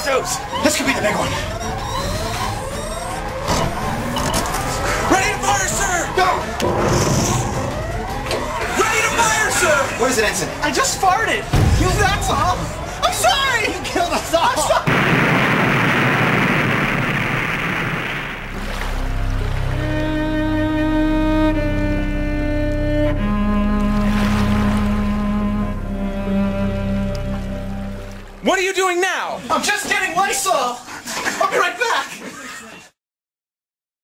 stoves! This could be the big one. Ready to fire, sir! Go! Ready to fire, sir! What is it, Ensign? I just farted. That's all. I'm sorry! You killed us all! I'm sorry! What are you doing now? I'm just getting Lysol! I'll be right back!